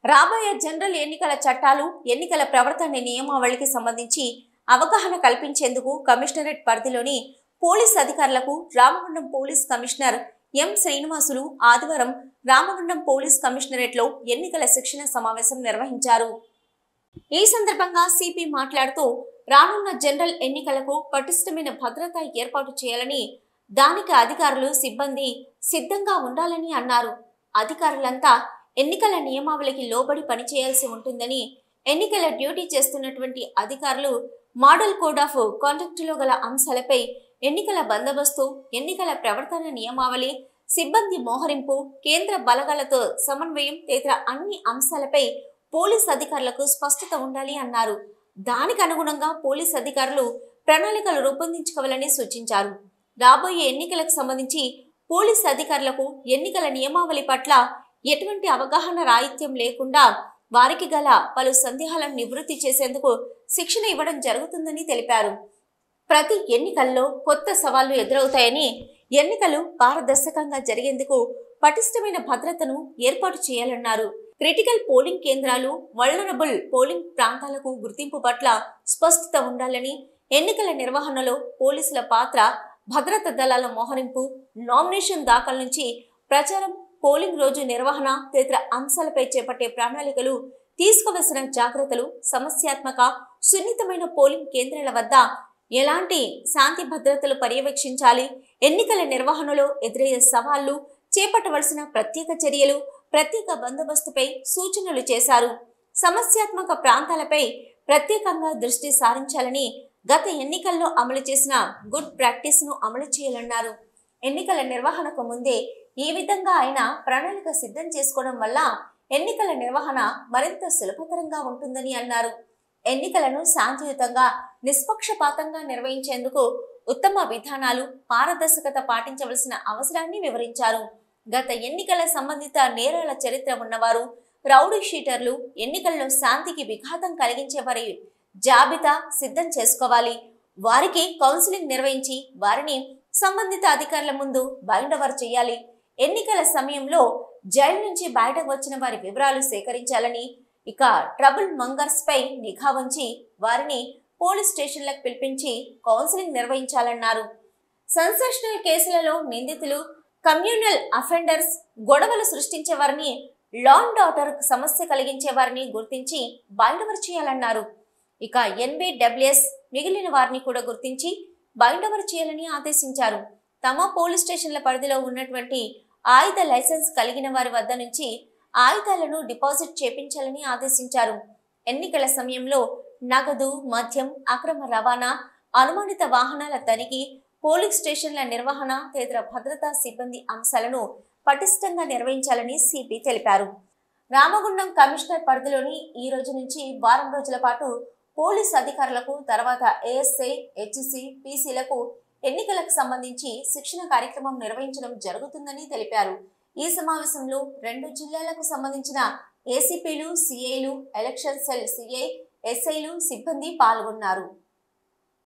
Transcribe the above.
రాబోయే జనరల్ ఎన్నికల చట్టాలు, ఎన్నికల ప్రవర్తన నియమావళికి సంబంధించి అవగాహన కల్పించేందుకు కమిషనరేట్ పరిధిలోని పోలీస్ అధికారులకు Ramagundam police commissioner M Srinivasulu ఆదివారం రామగుండం పోలీస్ కమిషనరేట్లో ఎన్నికల శిక్షణ సమావేశం నిర్వహించారు. ఈ సందర్భంగా సిపి మాట్లాడుతూ రానున్న జనరల్ ఎన్నికలకు పటిష్టమైన భద్రత ఏర్పాటు చేయాలని, దానికి అధికారులు, సిబ్బంది సిద్ధంగా ఉండాలని అన్నారు. అధికారులంతా ఎన్నికల నియమావళికి లోబడి పనిచేయాల్సి ఉంటుందని, ఎన్నికల డ్యూటీ చేస్తున్నటువంటి అధికారులు మోడల్ కోడ్ ఆఫ్ కాండక్ట్లో గల అంశాలపై, ఎన్నికల బందోబస్తు, ఎన్నికల ప్రవర్తన నియమావళి, సిబ్బంది మోహరింపు, కేంద్ర బలగాలతో సమన్వయం తదితర అన్ని అంశాలపై పోలీస్ అధికారులకు స్పష్టత ఉండాలి అన్నారు. దానికి అనుగుణంగా పోలీస్ అధికారులు ప్రణాళికలు రూపొందించుకోవాలని సూచించారు. రాబోయే ఎన్నికలకు సంబంధించి పోలీస్ అధికారులకు ఎన్నికల నియమావళి పట్ల ఎటువంటి అవగాహన రాహిత్యం లేకుండా వారికి గల పలు సందేహాలను నివృత్తి చేసేందుకు శిక్షణ ఇవ్వడం జరుగుతుందని తెలిపారు. ప్రతి ఎన్నికల్లో కొత్త సవాళ్లు ఎదురవుతాయని, ఎన్నికలు పారదర్శకంగా జరిగేందుకు పటిష్టమైన భద్రతను ఏర్పాటు చేయాలన్నారు. క్రిటికల్ పోలింగ్ కేంద్రాలు, వల్నరబుల్ పోలింగ్ ప్రాంతాలకు గుర్తింపు పట్ల స్పష్టత ఉండాలని, ఎన్నికల నిర్వహణలో పోలీసుల పాత్ర, భద్రతా దళాల మోహరింపు, నామినేషన్ దాఖలు నుంచి ప్రచారం, పోలింగ్ రోజు నిర్వహణ తదితర అంశాలపై చేపట్టే ప్రణాళికలు, తీసుకోవలసిన జాగ్రత్తలు, సమస్యాత్మక సున్నితమైన పోలింగ్ కేంద్రాల వద్ద ఎలాంటి శాంతి భద్రతలు పర్యవేక్షించాలి, ఎన్నికల నిర్వహణలో ఎదురయ్యే సవాళ్లు, చేపట్టవలసిన ప్రత్యేక చర్యలు, ప్రత్యేక బందోబస్తుపై సూచనలు చేశారు. సమస్యాత్మక ప్రాంతాలపై ప్రత్యేకంగా దృష్టి సారించాలని, గత ఎన్నికల్లో అమలు చేసిన గుడ్ ప్రాక్టీస్ ను అమలు చేయాలన్నారు. ఎన్నికల నిర్వహణకు ముందే ఈ విధంగా ఆయన ప్రణాళిక సిద్ధం చేసుకోవడం వల్ల ఎన్నికల నిర్వహణ మరింత సులభతరంగా ఉంటుందని అన్నారు. ఎన్నికలను శాంతియుతంగా, నిష్పక్షపాతంగా నిర్వహించేందుకు ఉత్తమ విధానాలు, పారదర్శకత పాటించవలసిన అవసరాన్ని వివరించారు. గత ఎన్నికల సంబంధిత నేరాల చరిత్ర ఉన్నవారు, రౌడీ షీటర్లు, ఎన్నికల్లో శాంతికి విఘాతం కలిగించే వారి జాబితా సిద్ధం చేసుకోవాలి. వారికి కౌన్సిలింగ్ నిర్వహించి వారిని సంబంధిత అధికారుల ముందు బైండ్ ఓవర్ చేయాలి. ఎన్నికల సమయంలో జైలు నుంచి బయటకు వచ్చిన వారి వివరాలు సేకరించాలని, ఇక ట్రబుల్ మంగర్స్ పై నిఘా ఉంచి వారిని పోలీస్ స్టేషన్లకు పిలిపించి కౌన్సిలింగ్ నిర్వహించాలన్నారు. సెన్సేషనల్ కేసులలో నిందితులు, కమ్యూనల్ అఫెండర్స్, గొడవలు సృష్టించే వారిని, లా అండ్ ఆర్డర్ సమస్య కలిగించే వారిని గుర్తించి బైండ్ ఓవర్ చేయాలన్నారు. ఇక NBWS మిగిలిన వారిని కూడా గుర్తించి బైండ్ ఓవర్ చేయాలని ఆదేశించారు. తమ పోలీస్ స్టేషన్ల పరిధిలో ఉన్నటువంటి ఆయుధ లైసెన్స్ కలిగిన వారి వద్ద నుంచి ఆయుధాలను డిపాజిట్ చేపించాలని ఆదేశించారు. ఎన్నికల సమయంలో నగదు, మద్యం, అక్రమ రవాణా, అనుమానిత వాహనాల తనిఖీ, పోలీస్ స్టేషన్ల నిర్వహణ తదితర భద్రతా సిబ్బంది అంశాలను పటిష్టంగా నిర్వహించాలని సిపి తెలిపారు. రామగుండం కమిషనర్ పరిధిలోని ఈ రోజు నుంచి వారం రోజుల పాటు పోలీస్ అధికారులకు, తర్వాత ASI, HC, PC-లకు ఎన్నికలకు సంబంధించి శిక్షణ కార్యక్రమం నిర్వహించడం జరుగుతుందని తెలిపారు. ఈ సమావేశంలో 2 జిల్లాలకు సంబంధించిన ACPలు, CIలు, ఎలక్షన్ సెల్ CI, SIలు, సిబ్బంది పాల్గొన్నారు.